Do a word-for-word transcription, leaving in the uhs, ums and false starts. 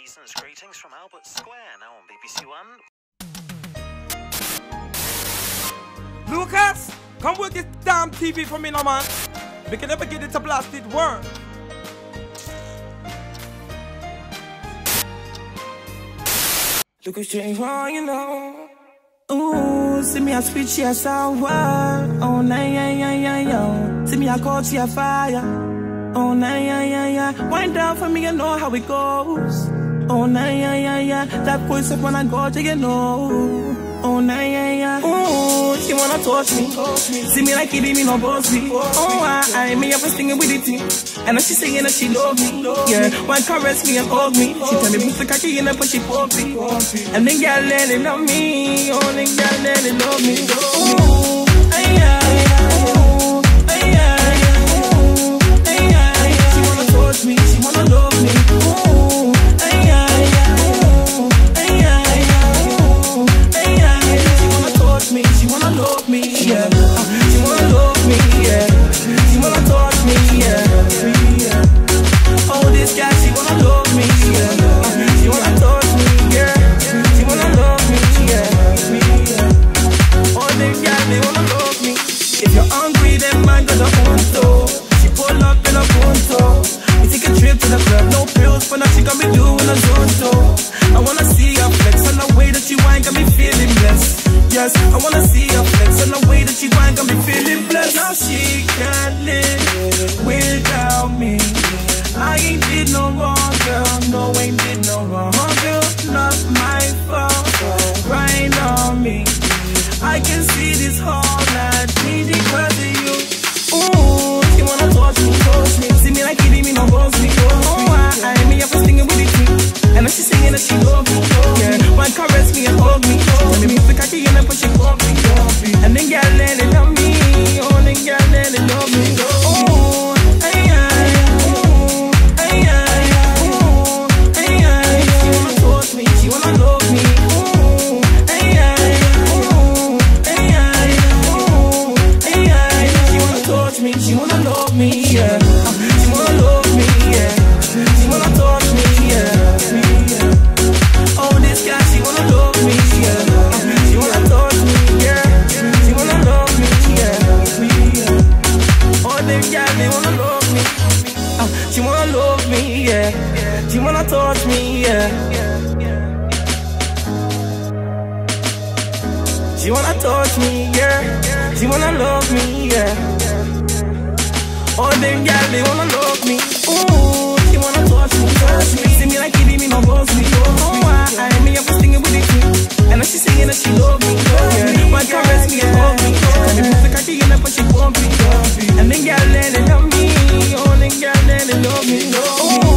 Season's greetings from Albert Square, now on B B C One. Lucas, come work this damn T V for me now, man. We can never get it to blasted work. Look at straight wrong, you know. Ooh, see me a sweet, she a sour. Oh, nah, yeah, yeah, yeah, yeah. See me a cold, she a fire. Oh, nah, yeah, yeah, yeah. Wind down for me, you know how it goes. Oh, nah, yeah, yeah, yeah. That voice up when I go to you know. Oh, nah, yeah, yeah. Ooh, she wanna touch me. See me like it, me no bossy. Oh, I, I, me up singing with it. And now she singing that she love me. Yeah, one caress me and hug me. She tell me, move the cocky in her, but she pumpy. And then girl, let it love me. Oh, then girl, let it love me. Ooh, ay, ay, ay. Ooh, ay, ay, ay. Ooh, ay, ay, ay. She wanna touch me, she wanna love me. Ooh, ay, ay, ay. Ooh, ay, ay, ay. Ooh, ay, ay, ay. She wanna touch me, she wanna love me, yeah. She wanna love me, yeah. She wanna touch me, yeah. Oh, this guy, she wanna love me, yeah. She wanna touch me, yeah. She wanna love me, yeah. Oh, this guy, they wanna love me. If you're hungry, then man got a punto. She pull up in a punto. We take a trip to the club, no pills, but now she got me doing a zonto. I wanna see her flex on the way that she whine, got me feeling blessed. Yes, I wanna see her flex on the way that she whine, got me feeling blessed. Now she can't live without me. I ain't did no wrong, girl, no, ain't did no wrong, girl, not my fault, crying on me. I can see this whole night, need because of you. Ooh, she wanna touch me, touch me, see me like it, me no boss me. Oh, I, I, me up singing with it, and now she singing that she love me. Yeah, one caress me and hug me, tell me move the cocky and then put she pump me. And then girl, let it love me, oh, then girl, let it love me. Ooh, ay, ay, ooh, ay, ay, ooh, ay, ay. She wanna touch me, she wanna love me. Ooh, ay, ay, ooh, ay, ay, ooh, ay, ay. She wanna touch me, she wanna love me, yeah. She wanna love me, yeah. She wanna touch me, yeah. Oh, this guy, she wanna love me, yeah. She wanna touch me, yeah. She wanna love me, yeah. Oh, this guy, they wanna love me. Uh, she wanna love me, yeah. She wanna touch me, yeah. She wanna touch me, yeah. She wanna love me, yeah. All them girls, they wanna love me. Ooh, she wanna touch me, touch me. See me like it, me no boss me. Oh, I, I, me up singing with it, and now she singing that she love me. Yeah, one caress me and hug me. And me put the cocky in her, but she pump me. And then girl, let it love me. Oh, then girl, let it love me. Oh.